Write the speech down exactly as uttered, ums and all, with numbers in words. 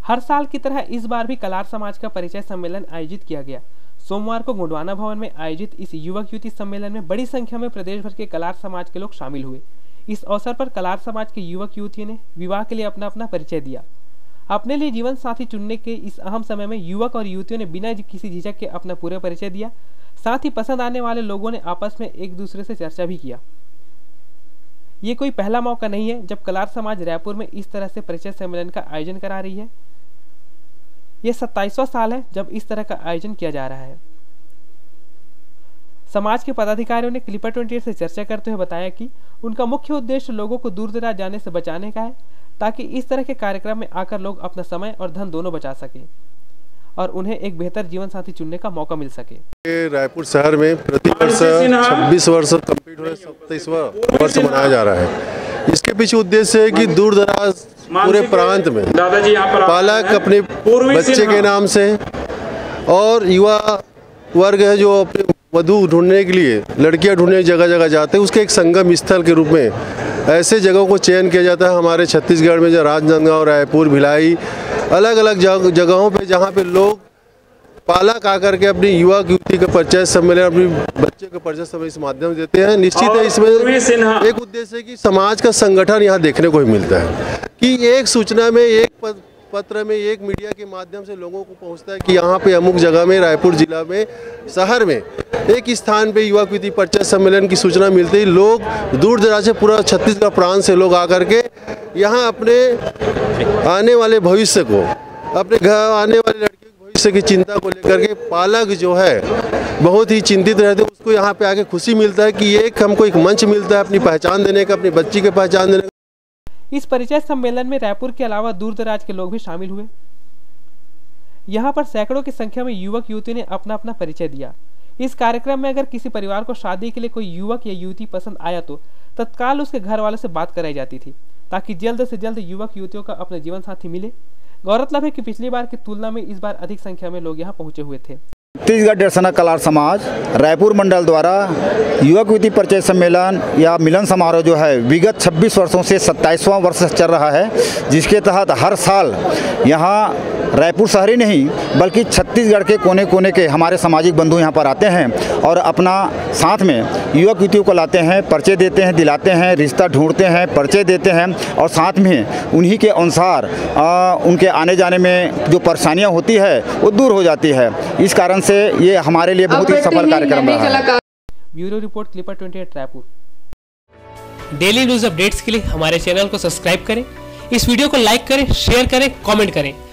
हर साल की तरह इस बार भी कलार समाज का परिचय सम्मेलन आयोजित किया गया। सोमवार को गोंडवाना भवन में आयोजित इस युवक युवती सम्मेलन में बड़ी संख्या में प्रदेश भर के कलार समाज के लोग शामिल हुए। इस अवसर पर कलार समाज के युवक युवतियों ने विवाह के लिए अपना अपना परिचय दिया। अपने लिए जीवन साथी चुनने के इस अहम समय में युवक और युवतियों ने बिना किसी झिझक के अपना पूरा परिचय दिया। साथ ही पसंद आने वाले लोगों ने आपस में एक दूसरे से चर्चा भी किया। ये कोई पहला मौका नहीं है जब कलार समाज रायपुर में इस तरह से परिचय सम्मेलन का आयोजन करा रही है। यह सत्ताईसवां साल है जब इस तरह का आयोजन किया जा रहा है। समाज के पदाधिकारियों ने क्लिपर अट्ठाईस से चर्चा करते हुए बताया कि उनका मुख्य उद्देश्य लोगों को दूर दराज जाने से बचाने का है, ताकि इस तरह के कार्यक्रम में आकर लोग अपना समय और धन दोनों बचा सके और उन्हें एक बेहतर जीवन साथी चुनने का मौका मिल सके। रायपुर शहर में प्रति वर्ष छब्बीस वर्ष कंप्लीट हुए सत्ताईसवां वर्ष मनाया जा रहा है। इसके पीछे उद्देश्य है कि दूर दराज पूरे प्रांत में पालक अपने बच्चे के नाम से और युवा वर्ग है जो अपने वधू ढूंढने के लिए लड़कियां ढूंढने जगह जगह जाते हैं, उसके एक संगम स्थल के रूप में ऐसे जगहों को चयन किया जाता है। हमारे छत्तीसगढ़ में जो राजनांदगांव, रायपुर, भिलाई, अलग अलग जगहों पे जहाँ पे लोग पालक आकर के अपनी युवा युवती का परिचय सम्मेलन, अपनी बच्चे का परिचय सम्मेलन इस माध्यम से देते हैं। निश्चित है इसमें एक उद्देश्य है कि समाज का संगठन यहाँ देखने को ही मिलता है कि एक सूचना में, एक पत्र में, एक मीडिया के माध्यम से लोगों को पहुंचता है कि यहाँ पे अमुक जगह में, रायपुर जिला में, शहर में एक स्थान पे युवा युवती परिचय सम्मेलन की सूचना मिलती है। लोग दूर दराज से पूरा छत्तीसगढ़ प्रांत से लोग आकर के यहाँ अपने आने वाले भविष्य को, अपने घर आने वाले लड़के के भविष्य की चिंता को लेकर के पालक जो है बहुत ही चिंतित रहते हैं। उसको यहाँ पे आके खुशी मिलता है कि एक हमको एक मंच मिलता है अपनी पहचान देने का, अपनी बच्ची की पहचान देने का। इस परिचय सम्मेलन में रायपुर के अलावा दूर दराज के लोग भी शामिल हुए। यहाँ पर सैकड़ों की संख्या में युवक युवती ने अपना अपना परिचय दिया। इस कार्यक्रम में अगर किसी परिवार को शादी के लिए कोई युवक या युवती पसंद आया तो तत्काल उसके घर वालों से बात कराई जाती थी, ताकि जल्द से जल्द युवक युवतियों का अपना जीवन साथी मिले। गौरतलब है कि पिछली बार की तुलना में इस बार अधिक संख्या में लोग यहाँ पहुंचे हुए थे। छत्तीसगढ़ दर्शना कलार समाज रायपुर मंडल द्वारा युवक युवती परिचय सम्मेलन या मिलन समारोह जो है विगत छब्बीस वर्षों से सत्ताईसवां वर्ष चल रहा है, जिसके तहत हर साल यहाँ रायपुर शहर ही नहीं बल्कि छत्तीसगढ़ के कोने कोने के हमारे सामाजिक बंधु यहाँ पर आते हैं और अपना साथ में युवक युवतियों को लाते हैं, परिचय देते हैं, दिलाते हैं, रिश्ता ढूंढते हैं, परिचय देते हैं और साथ में उन्हीं के अनुसार आ, उनके आने जाने में जो परेशानियाँ होती है वो दूर हो जाती है। इस कारण से ये हमारे लिए बहुत ही सफल कार्यक्रम रहा है। ब्यूरो रिपोर्ट क्लिपर अट्ठाईस रायपुर। डेली न्यूज अपडेट्स के लिए हमारे चैनल को सब्सक्राइब करें, इस वीडियो को लाइक करें, शेयर करें, कमेंट करें।